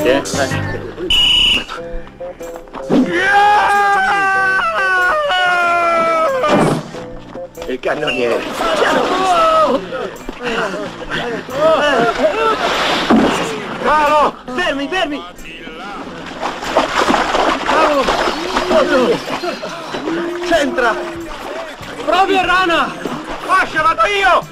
Il cannoniere. Paolo! Fermi, fermi! Paolo! C'entra! Proprio rana! Fascia, vado io!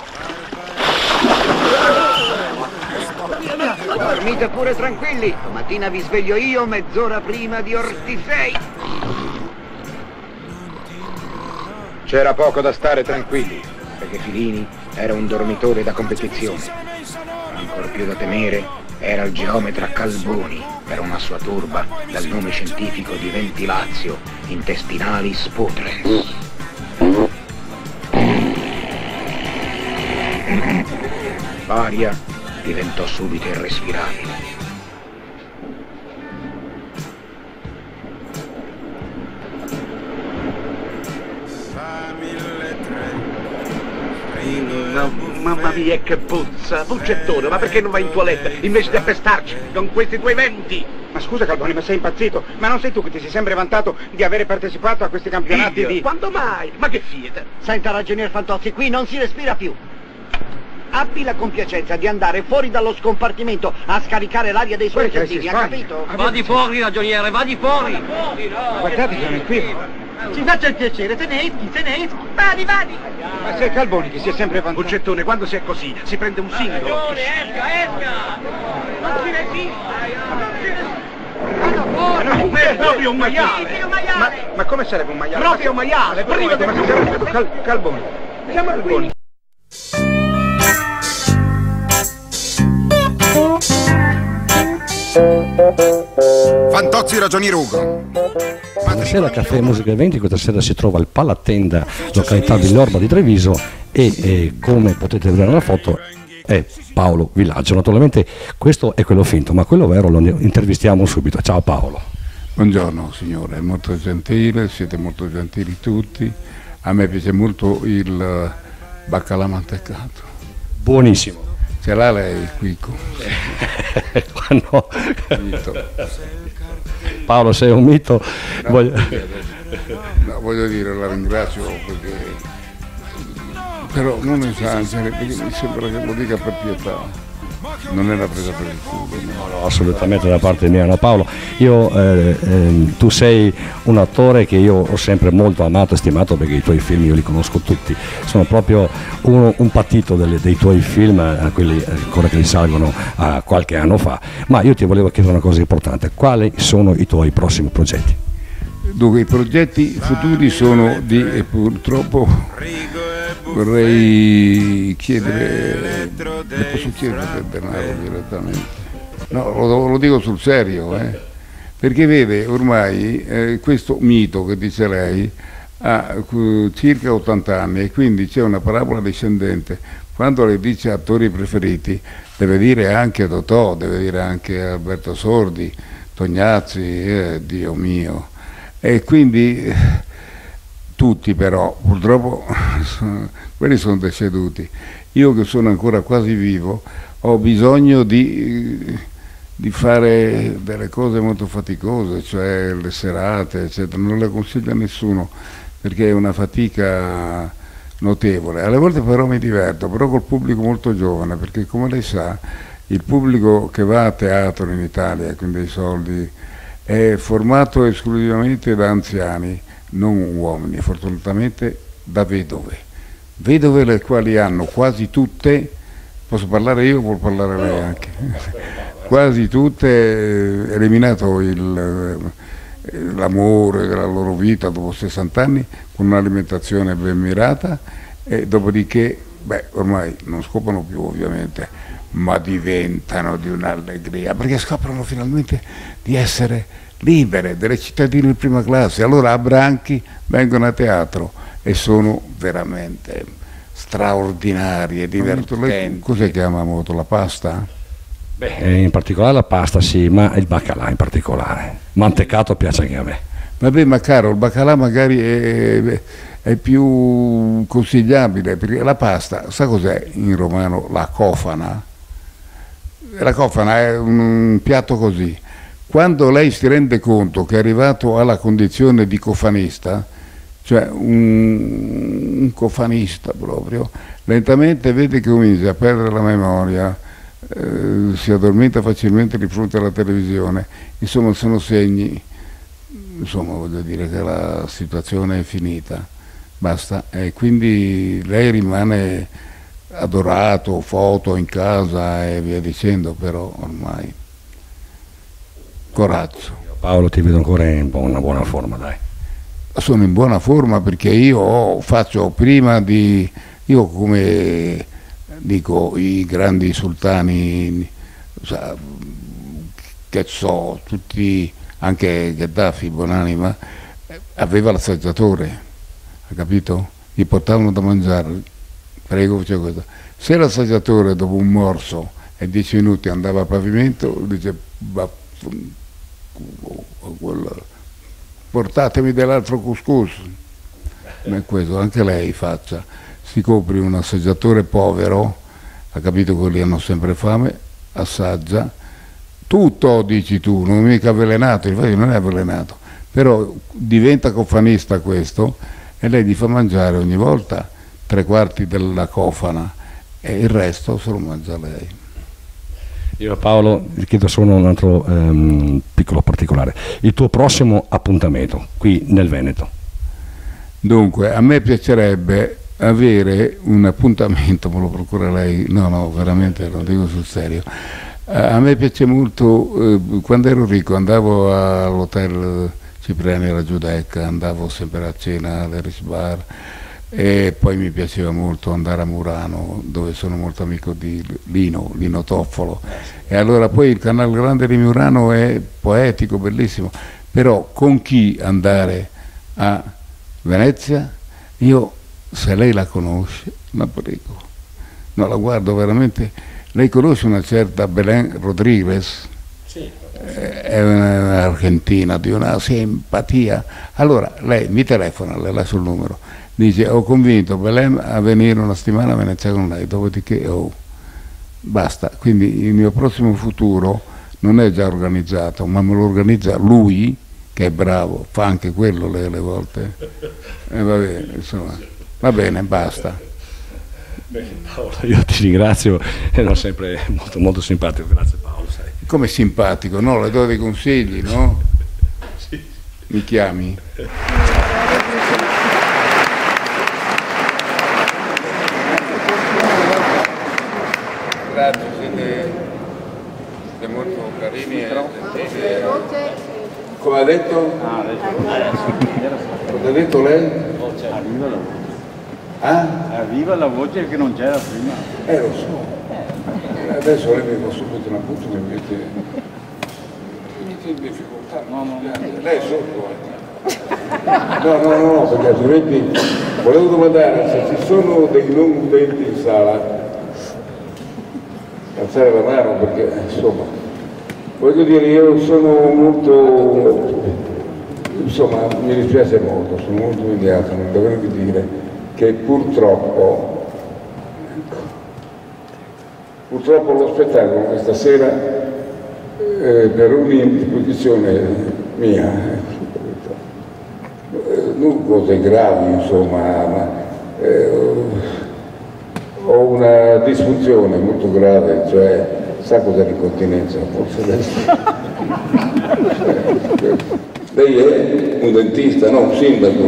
Dormite pure tranquilli, domattina vi sveglio io mezz'ora prima di Ortisei. C'era poco da stare tranquilli, perché Filini era un dormitore da competizione. Ancor più da temere era il geometra Calboni, per una sua turba dal nome scientifico di ventilatio intestinalis putrens. L'aria diventò subito irrespirabile. Mamma mia che puzza! Puzzettone, ma perché non vai in toilette invece di appestarci con questi tuoi venti? Ma scusa Calboni, ma sei impazzito? Ma non sei tu che ti sei sempre vantato di avere partecipato a questi campionati Io? di... Quando mai? Ma che fieta! Senta, ragionier Fantozzi, qui non si respira più. Abbi la compiacenza di andare fuori dallo scompartimento a scaricare l'aria dei suoi intestini, ha capito? Va di fuori, ragioniere, va di fuori! Guardate, sono qui. Ci faccia il piacere, teneschi, vadi! Ma sei Calboni che si è sempre vantato. Puzzettone, quando si è così, si prende un singolo. Esca! Non si resista! È proprio un maiale! Ma come sarebbe un maiale? Proprio un maiale! Prima di... Calboni. Chiama Calboni. Fantozzi ragionier Ugo. Stasera Caffè Musica Eventi, questa sera si trova al Palatenda, località Villorba di Treviso e come potete vedere nella foto è Paolo Villaggio. Naturalmente questo è quello finto, ma quello vero lo intervistiamo subito. Ciao Paolo. Buongiorno signore, è molto gentile, siete molto gentili tutti. A me piace molto il baccalà mantecato. Buonissimo. Ce l'ha lei il quicco? No. Paolo, sei un mito. No, voglio dire, la ringrazio perché però non esagere, perché mi sembra che lo dica per pietà. Non è la presa per il culo. No, assolutamente da parte mia, no Paolo. Tu sei un attore che io ho sempre molto amato e stimato, perché i tuoi film io li conosco tutti. Sono proprio un patito dei tuoi film, quelli ancora che risalgono a qualche anno fa. Ma io ti volevo chiedere una cosa importante: quali sono i tuoi prossimi progetti? Dunque, i progetti futuri sono di, e purtroppo vorrei chiedere, le posso chiedere del denaro direttamente? No, lo dico sul serio, perché vede ormai questo mito che dice lei ha circa 80 anni e quindi c'è una parabola discendente. Quando le dice attori preferiti deve dire anche Totò, deve dire anche Alberto Sordi, Tognazzi, Dio mio. E quindi tutti però, purtroppo, quelli sono deceduti. Io che sono ancora quasi vivo, ho bisogno di fare delle cose molto faticose, cioè le serate, eccetera. Non le consiglio a nessuno, perché è una fatica notevole. Alle volte però mi diverto, però col pubblico molto giovane, perché come lei sa, il pubblico che va a teatro in Italia, quindi i soldi, è formato esclusivamente da anziani, non uomini, fortunatamente da vedove. Vedove le quali hanno quasi tutte, posso parlare io o può parlare lei anche, quasi tutte eliminato l'amore della loro vita dopo 60 anni con un'alimentazione ben mirata e dopodiché, ormai non scopano più ovviamente, ma diventano di un'allegria perché scoprono finalmente di essere libere, delle cittadine di prima classe. Allora a branchi vengono a teatro e sono veramente straordinarie, divertenti. Cos'è che ama molto? La pasta? In particolare la pasta sì, ma il baccalà in particolare. Mantecato piace anche a me. Vabbè, ma caro, il baccalà magari è più consigliabile, perché la pasta, sa cos'è in romano la cofana? La cofana è un piatto così. Quando lei si rende conto che è arrivato alla condizione di cofanista, cioè un cofanista proprio, lentamente vede che comincia a perdere la memoria, si addormenta facilmente di fronte alla televisione, insomma sono segni, insomma voglio dire che la situazione è finita, basta, e quindi lei rimane adorato, foto in casa e via dicendo, però ormai coraggio. Paolo, ti vedo ancora in una buona forma, dai. Sono in buona forma perché io faccio prima di, io come dico i grandi sultani, che so, tutti, anche Gheddafi, buonanima, aveva l'assaggiatore, hai capito? Gli portavano da mangiare, prego, faceva questo. Se l'assaggiatore dopo un morso e 10 minuti andava a pavimento, dice portatemi dell'altro couscous. Questo anche lei faccia, si compri un assaggiatore povero, ha capito che lì hanno sempre fame, assaggia, tutto dici tu, non è mica avvelenato, infatti non è avvelenato, però diventa cofanista questo e lei gli fa mangiare ogni volta 3/4 della cofana e il resto se lo mangia lei. Io a Paolo ti chiedo solo un altro piccolo particolare, il tuo prossimo appuntamento qui nel Veneto. Dunque, a me piacerebbe avere un appuntamento, me lo procura lei, no, veramente lo dico sul serio, a me piace molto, quando ero ricco andavo all'hotel Cipriani alla Giudecca, andavo sempre a cena all'Eris Bar, e poi mi piaceva molto andare a Murano, dove sono molto amico di Lino Toffolo, e allora poi il Canal Grande di Murano è poetico, bellissimo, però con chi andare a Venezia? Io, se lei la conosce, la prego, no, la guardo veramente, lei conosce una certa Belén Rodríguez? Sì. È un'argentina di una simpatia, allora lei mi telefona, le lascio il numero, dice ho convinto Belén a venire una settimana a Venezia con lei, dopodiché basta, quindi il mio prossimo futuro non è già organizzato, ma me lo organizza lui, che è bravo, fa anche quello le volte, va bene, insomma, va bene, basta. Paolo, io ti ringrazio, ero sempre molto, molto simpatico, grazie Paolo. Sai. Come simpatico, no? Le do dei consigli, no? Sì. Mi chiami? Grazie, siete molto carini e gentili. Come ha detto? Cosa ha detto lei? Arriva la voce. Ah? Arriva la voce che non c'era prima. Lo so. Adesso lei mi fa subito una punta che mi mette in difficoltà. No. Lei è sotto. No, perché altrimenti volevo domandare se ci sono dei non udenti in sala. Alzare la mano perché insomma voglio dire, io sono molto, insomma mi dispiace molto, sono molto umiliato nel dovervi dire che purtroppo lo spettacolo questa sera per un'indisposizione mia, non cose gravi insomma, ma ho una disfunzione molto grave, cioè sa cos'è l'incontinenza, forse adesso. Lei è un dentista, no? Un sindaco.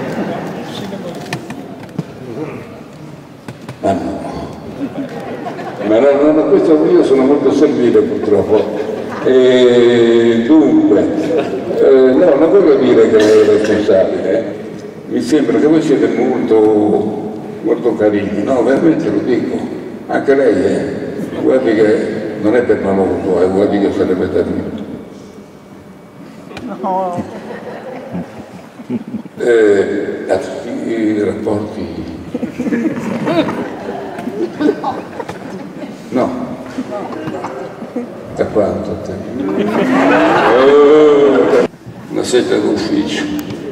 Ma no, questo io sono molto servile purtroppo. Dunque, no, non voglio dire che lei è responsabile, mi sembra che voi siete molto carini, no, veramente lo dico, anche lei guardi che non è per maloso, guardi che sarebbe terribile. No. I rapporti... No. Da quanto tempo? Una seta d'ufficio.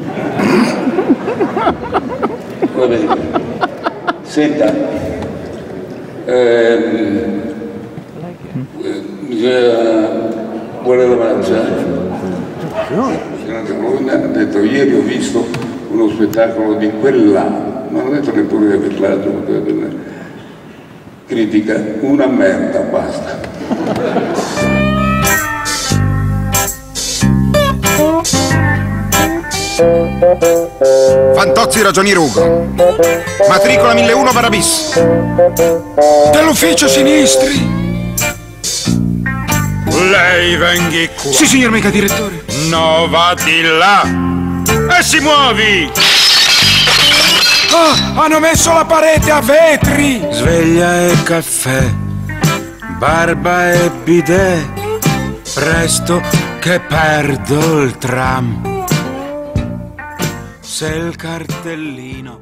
Va bene. Senta, Vuole la mangiare? Lui ha detto ieri ho visto uno spettacolo di quell'anno, non ha detto neppure di aver letto della critica, una merda, basta. Fantozzi Ragionier Ugo, matricola 1001/bis, dell'ufficio sinistri. Lei venghi qua. Sì, signor mega direttore. No, va di là. E si muovi. Ah, hanno messo la parete a vetri. Sveglia e caffè, barba e bidet. Presto che perdo il tram. Se il cartellino